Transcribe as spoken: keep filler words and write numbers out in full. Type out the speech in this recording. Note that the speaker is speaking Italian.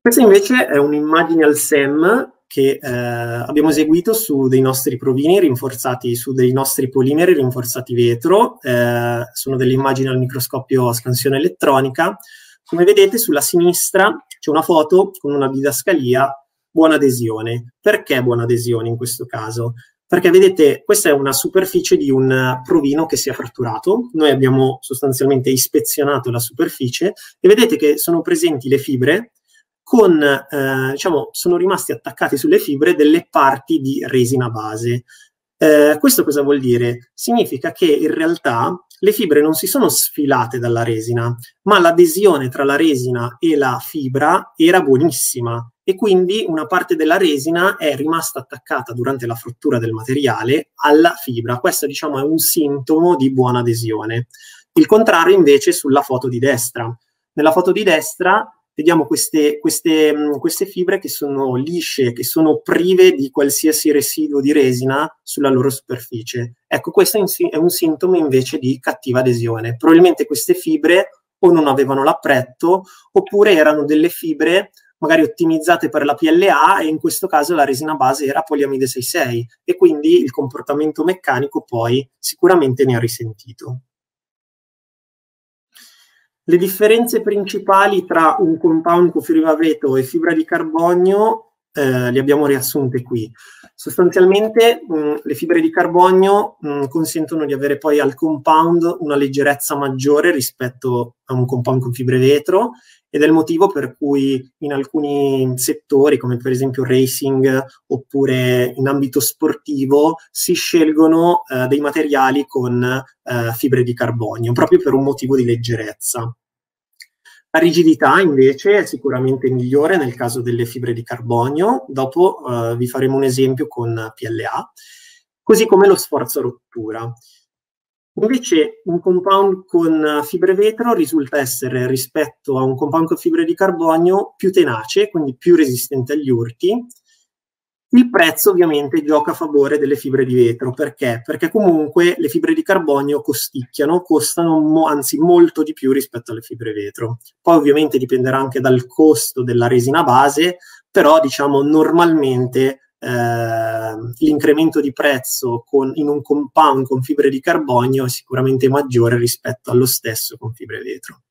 Questa invece è un'immagine al S E M che eh, abbiamo eseguito su dei nostri provini rinforzati, su dei nostri polimeri rinforzati vetro. Eh, sono delle immagini al microscopio a scansione elettronica. Come vedete sulla sinistra c'è una foto con una didascalia buona adesione. Perché buona adesione in questo caso? Perché vedete, questa è una superficie di un provino che si è fratturato. Noi abbiamo sostanzialmente ispezionato la superficie e vedete che sono presenti le fibre con, eh, diciamo, sono rimasti attaccati sulle fibre delle parti di resina base. Eh, questo cosa vuol dire? Significa che in realtà le fibre non si sono sfilate dalla resina, ma l'adesione tra la resina e la fibra era buonissima e quindi una parte della resina è rimasta attaccata durante la frattura del materiale alla fibra. Questo, diciamo, è un sintomo di buona adesione. Il contrario invece sulla foto di destra. Nella foto di destra vediamo queste, queste, queste fibre che sono lisce, che sono prive di qualsiasi residuo di resina sulla loro superficie. Ecco, questo è un sintomo invece di cattiva adesione. Probabilmente queste fibre o non avevano l'appretto, oppure erano delle fibre magari ottimizzate per la P L A e in questo caso la resina base era poliamide sei sei e quindi il comportamento meccanico poi sicuramente ne ha risentito. Le differenze principali tra un compound con fibra vetro e fibra di carbonio eh, le abbiamo riassunte qui. Sostanzialmente mh, le fibre di carbonio mh, consentono di avere poi al compound una leggerezza maggiore rispetto a un compound con fibre vetro ed è il motivo per cui in alcuni settori, come per esempio racing oppure in ambito sportivo, si scelgono eh, dei materiali con eh, fibre di carbonio, proprio per un motivo di leggerezza. La rigidità invece è sicuramente migliore nel caso delle fibre di carbonio, dopo eh, vi faremo un esempio con P L A, così come lo sforzo a rottura. Invece un compound con fibre vetro risulta essere, rispetto a un compound con fibre di carbonio, più tenace, quindi più resistente agli urti. Il prezzo ovviamente gioca a favore delle fibre di vetro. Perché? Perché comunque le fibre di carbonio costicchiano, costano mo anzi molto di più rispetto alle fibre vetro. Poi ovviamente dipenderà anche dal costo della resina base, però diciamo normalmente eh, l'incremento di prezzo con, in un compound con fibre di carbonio è sicuramente maggiore rispetto allo stesso con fibre vetro.